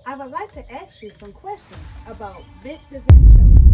I would like to ask you some questions about victims and children.